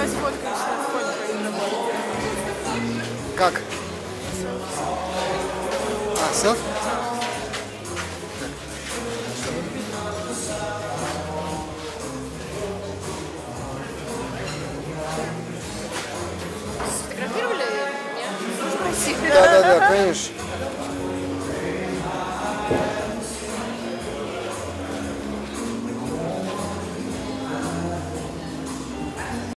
Давай сфоткаемся на фоне твоей работы. Как? А, селфи? Сфотографировали? Нет? Спросили. Да, конечно.